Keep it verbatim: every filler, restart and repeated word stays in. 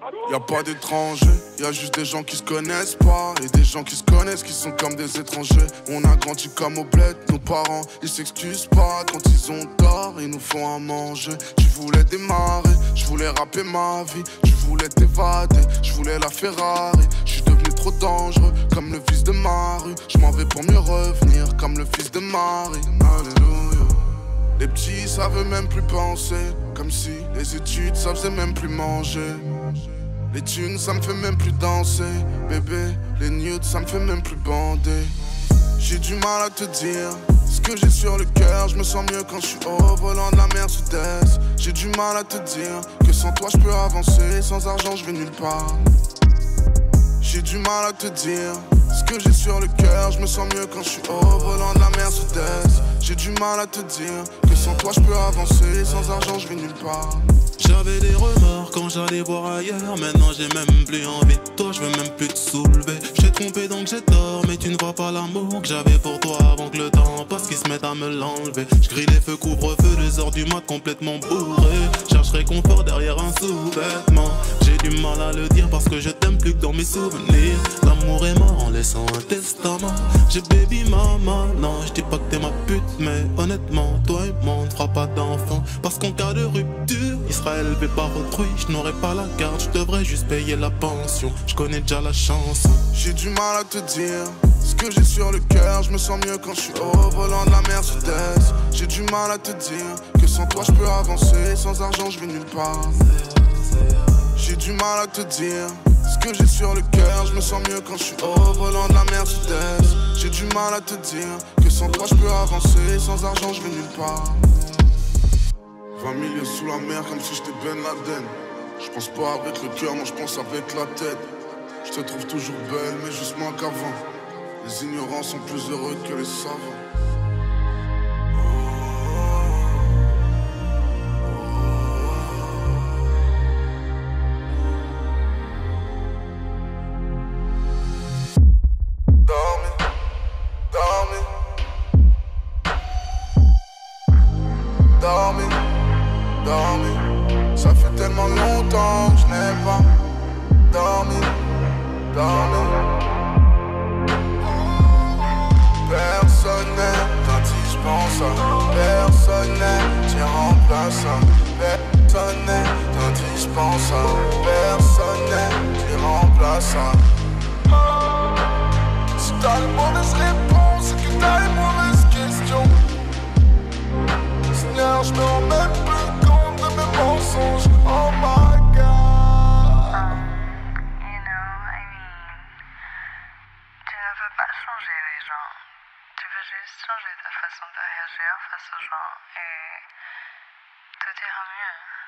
Y'a pas d'étrangers, y'a juste des gens qui se connaissent pas. Et des gens qui se connaissent qui sont comme des étrangers. On a grandi comme au bled, nos parents ils s'excusent pas. Quand ils ont tort, ils nous font à manger. Tu voulais démarrer, je voulais rapper ma vie. Tu voulais t'évader, je voulais la Ferrari. Je suis devenu trop dangereux, comme le fils de Marie. Je m'en vais pour mieux revenir, comme le fils de Marie. Alléluia. Les petits savent même plus penser, comme si les études ça faisait même plus manger. Les thunes ça me fait même plus danser, bébé. Les nudes ça me fait même plus bander. J'ai du mal à te dire ce que j'ai sur le cœur. Je me sens mieux quand je suis au volant de la Mercedes. J'ai du mal à te dire que sans toi je peux avancer. Sans argent je vais nulle part. J'ai du mal à te dire ce que j'ai sur le cœur. Je me sens mieux quand je suis au volant de la Mercedes. J'ai du mal à te dire que sans toi je peux avancer. Sans argent je vais nulle part. J'avais des remords quand j'allais voir ailleurs. Maintenant j'ai même plus envie de toi, je veux même plus te soulever. J'ai trompé donc j'ai tort, mais tu ne vois pas l'amour que j'avais pour toi avant que le temps passe, qu'ils se mettent à me l'enlever. Je grille les feux, couvre-feu, deux heures du mat complètement bourré. Cherche réconfort derrière un sous-vêtement. J'ai du mal à le dire parce que je t'aime plus que dans mes souvenirs. L'amour est mort en laissant un testament. J'ai baby mama, non je dis pas que t'es ma pute, mais honnêtement toi et moi on ne fera pas d'enfant. Parce qu'en cas de rupture, il sera élevé par autrui. Je n'aurai pas la garde, je devrais juste payer la pension. Je connais déjà la chanson. J'ai du mal à te dire ce que j'ai sur le cœur. Je me sens mieux quand je suis au volant de la Mercedes. J'ai du mal à te dire que sans toi je peux avancer. Sans argent je vais nulle part. J'ai du mal à te dire ce que j'ai sur le cœur. Je me sens mieux quand je suis au volant de la Mercedes. J'ai du mal à te dire que sans toi je peux avancer. Sans argent je vais nulle part. vingt millions sous la mer comme si j'étais Ben Laden. Je pense pas avec le cœur, moi je pense avec la tête. Je te trouve toujours belle mais juste moins qu'avant. Les ignorants sont plus heureux que les savants. Dormi, dormi, ça fait tellement longtemps que je n'ai pas dormi, dormi. Personne n'est quand je pense à personne n'est qui remplace à personne n'est quand je pense à personne n'est qui remplace à. Si t'as les mauvaises réponses et que t'as les mauvaises questions, Seigneur, je me rends même plus compte de mes mensonges. Oh my God. You know, I mean, tu ne veux pas changer les gens. Tu veux juste changer ta façon de réagir face aux gens et tout ira mieux.